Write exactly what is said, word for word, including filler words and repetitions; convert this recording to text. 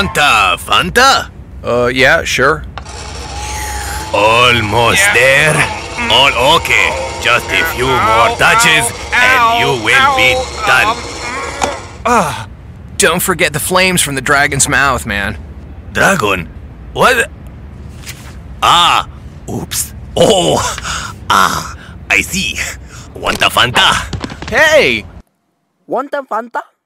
Fanta, Fanta? Uh, yeah, sure. Almost yeah. there. All okay. Just a few more touches and you will be done. Ah, don't forget the flames from the dragon's mouth, man. Dragon? What? Ah, oops. Oh, ah, I see. Want a Fanta? Hey! Want a Fanta?